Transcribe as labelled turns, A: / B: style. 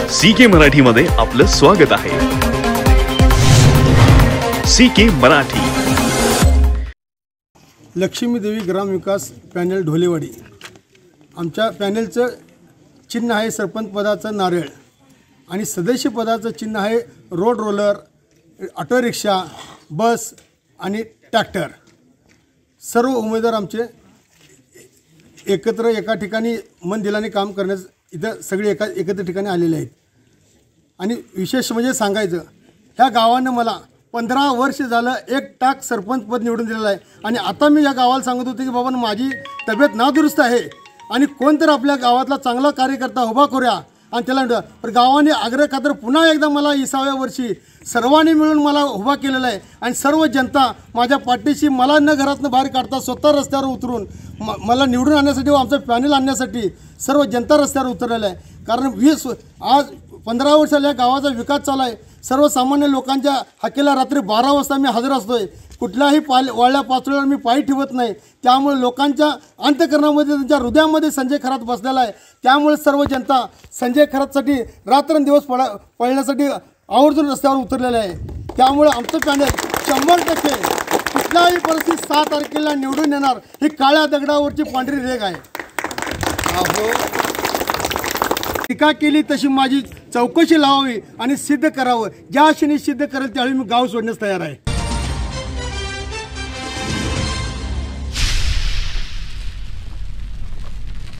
A: CK मराठीमध्ये आपलं स्वागत आहे। CK मराठी।
B: लक्ष्मी देवी ग्राम विकास पॅनल ढोलेवाडी। आमच्या पॅनलचं चिन्ह आहे सरपंच पदाचं नारळ आणि सदस्य पदाचं चिन्ह आहे road roller, auto rickshaw, bus आणि ट्रॅक्टर। सर्व उमेदवार आमचे एकत्र एका ठिकाणी मन दिलाने काम करण्यास इथं सगळे एकत्र ठिकाणी आलेले आहेत। आणि विशेष म्हणजे सांगायचं, ह्या गावानं मला 15 वर्ष झालं एक टाक सरपंच पद निवडून दिलेलं आहे। आणि आता मी या गावाला सांगत होते की बाबा माझी तब्येत नादुरुस्त आहे आणि कोणतरी आपल्या गावातला चांगला कार्यकर्ता उभा करूया आणि त्याला पण गावाने आग्रह खातर पुन्हा एकदा मला 20व्या वर्षी सर्वांनी मिळून मला उभा केलेला आहे। आणि सर्व जनता माझ्या पाठीशी, मला न घरातनं बाहेर काढता स्वतः रस्त्यावर उतरून मला निवडून आणण्यासाठी व आमचं पॅनल आणण्यासाठी सर्व जनता रस्त्यावर उतरलेलं आहे। कारण आज 15 वर्षाला या गावाचा विकास चालू आहे। सर्वसामान्य लोकांच्या हाकेला रात्री 12 वाजता मी हजर असतोय। कुठल्याही वाळल्या पाचोळ्यावर मी पाय ठेवत नाही। त्यामुळे लोकांच्या अंतःकरणामध्ये, त्यांच्या हृदयामध्ये संजय खरात बसलेला आहे। त्यामुळे सर्व जनता संजय खरातसाठी रात्रंदिवस पळण्यासाठी आवर्जून रस्त्यावर उतरलेलं आहे। त्यामुळे आमचं पॅनल 100% कुठल्याही परिस्थितीत 6 तारखेला निवडून येणार, ही काळ्या दगडावरची पांढरी रेघ आहे। टीका केली तशी माझी चौकशी लावावी आणि सिद्ध करावं। ज्या क्षणी सिद्ध करेल त्यावेळी मी गाव सोडण्यास तयार आहे।